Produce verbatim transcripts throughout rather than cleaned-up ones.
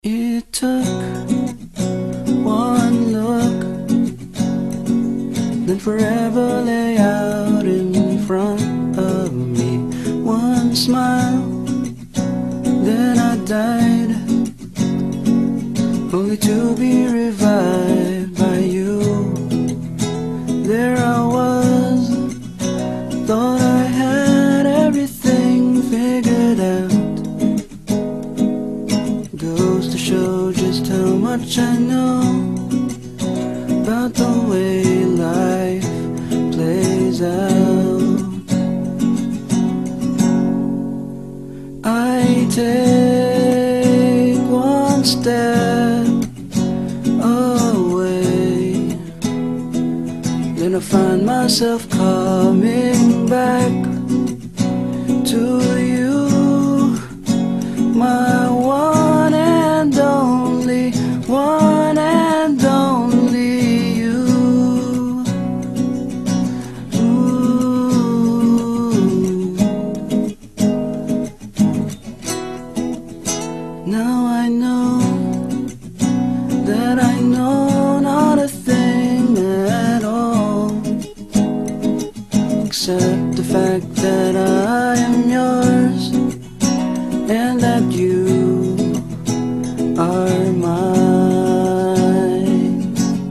It took one look, then forever lay out in front of me. One smile, then I died, only to be revived by you. There I was, thought I had everything figured out. Goes to show just how much I know about the way life plays out. I take one step away, then I find myself coming back to you, my one and only, one and only you. Ooh. Now I know that I know not a thing at all, except the fact that I am yours and that you are mine.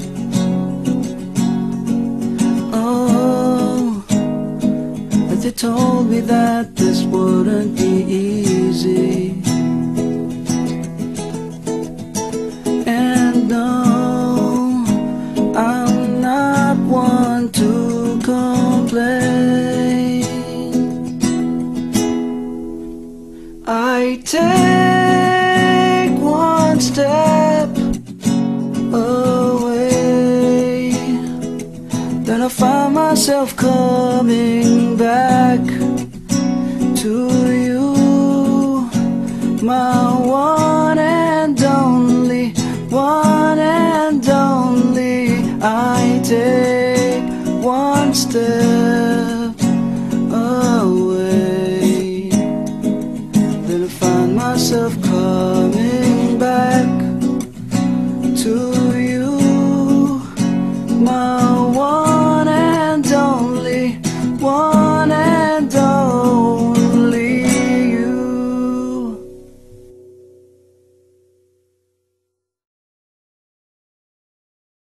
Oh, but they told me that this wouldn't be easy, and no, I'm not one to complain. I take one step away, then I find myself coming back to you, my